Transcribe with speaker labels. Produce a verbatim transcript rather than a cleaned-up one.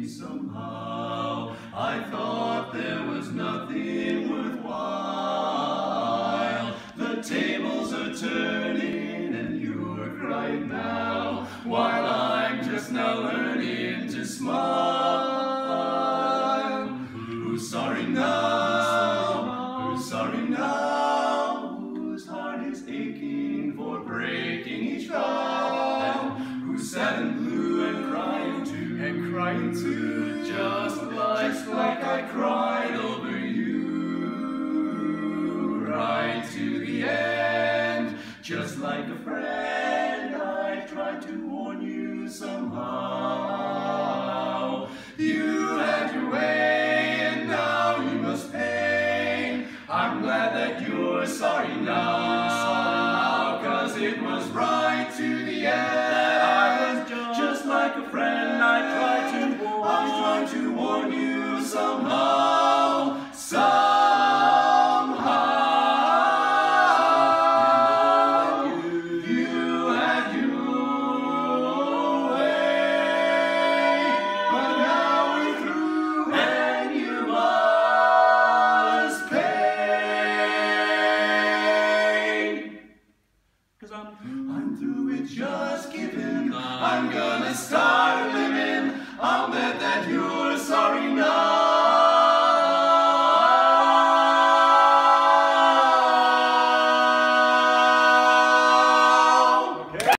Speaker 1: me somehow. I thought there was nothing worthwhile. The tables are turning and you're crying now, while I'm just now learning to smile. Who's sorry now? Who's sorry now? Whose heart is aching for breaking each vow? Who's sad and blue and crying too, and crying too, just like, just like I cried over you, right to the end, just like a friend. I tried to warn you somehow. You had your way and now you must pay. I'm glad that you're sorry now, 'cause it was right to the end. I was just like a friend. I tried to warn, I tried to warn you somehow, somehow. You, you had your way, but now we're through and you must pay. 'Cause I'm through, I'm through with just giving. I'm gonna start living. I'll bet that you're sorry now.